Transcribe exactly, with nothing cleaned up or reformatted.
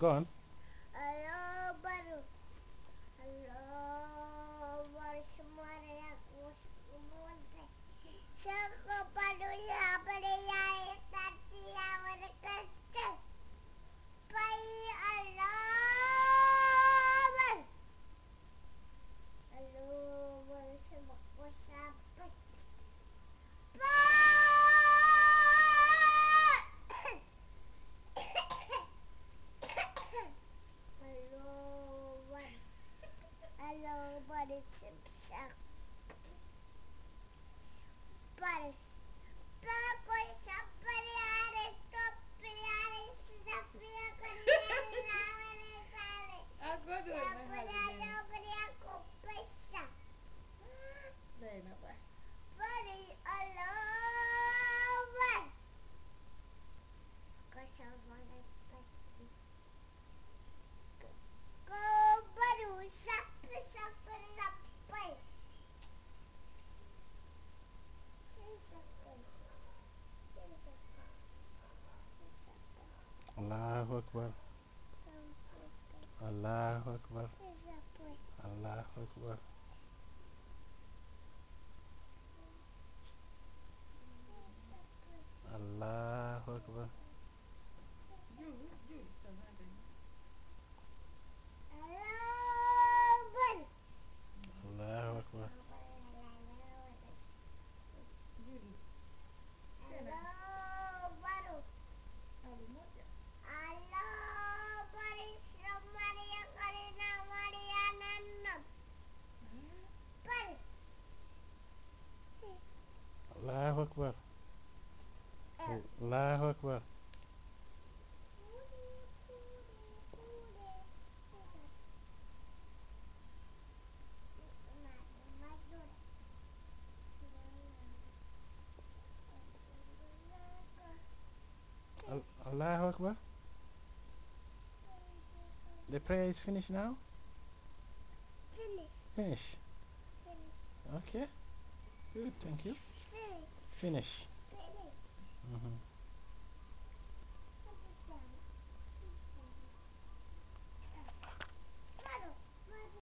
go on. Hello, baru. Hello, baru semua yang kumuskumun. Seko baru ya beriya tadi yang berkata. Pai Allah. Hello, baru semua kusabat. Hello, buddy, simsak. Paris. Pako siapa ni kopi hari siapa kau ni nama sale. Aku tu Siapa nak ni yang beri aku pesa. Dah nampak. Buddy, Allah. Kau siapa ni pasti. Kau baru siapa siapa sampai. Allahu Akbar. Allahu Akbar. Allahu Akbar. Allahu Akbar. Ju, ju, sama ada. Allahu Akbar. Ju. Alu moja. Allahu Akbar. Allahu Akbar. Al- Allahu Akbar. The prayer is finished now? Finish. Finish. Finish. Okay. Good, thank you. Finish. Finish. Finish. Mhm.